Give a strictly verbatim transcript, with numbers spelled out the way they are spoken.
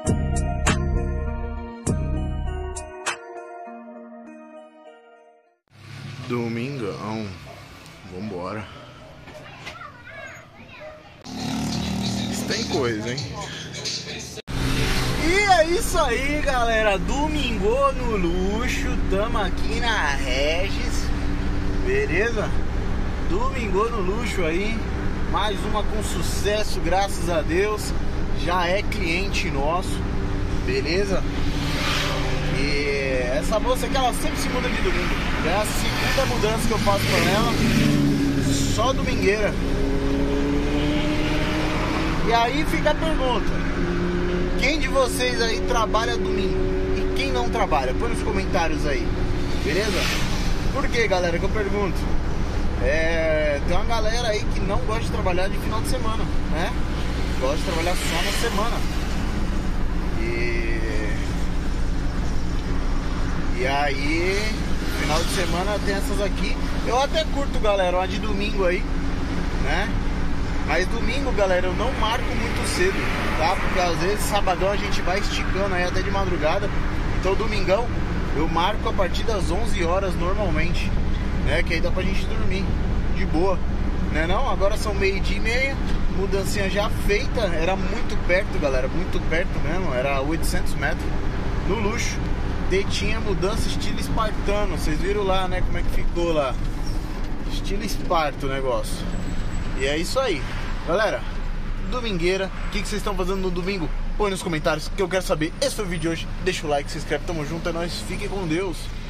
Domingão, vambora. Isso tem coisa, hein? E é isso aí, galera. Domingo no luxo. Tamo aqui na Regis. Beleza? Domingo no luxo aí. Mais uma com sucesso, graças a Deus. Já é cliente nosso. Beleza? E essa moça aqui, ela sempre se muda de domingo. É a segunda mudança que eu faço com ela. Só domingueira. E aí fica a pergunta: quem de vocês aí trabalha domingo? E quem não trabalha? Põe nos comentários aí. Beleza? Por que, galera, que eu pergunto? É, tem uma galera aí que não gosta de trabalhar de final de semana, né? Gosta de trabalhar só na semana. E... E aí, final de semana tem essas aqui. Eu até curto, galera, uma de domingo aí, né? Mas domingo, galera, eu não marco muito cedo, tá? Porque às vezes sabadão a gente vai esticando aí até de madrugada. Então domingão eu marco a partir das onze horas normalmente, né? Que aí dá pra gente dormir de boa, né não? Agora são meio-dia e meia, mudancinha já feita. Era muito perto, galera, muito perto mesmo. Era oitocentos metros no luxo. Tinha mudança estilo espartano. Vocês viram lá, né, como é que ficou lá. Estilo esparto o negócio. E é isso aí, galera. Domingueira. O que, que vocês estão fazendo no domingo? Põe nos comentários que eu quero saber. Esse foi o vídeo de hoje. Deixa o like, se inscreve, tamo junto, é nóis. Fiquem com Deus.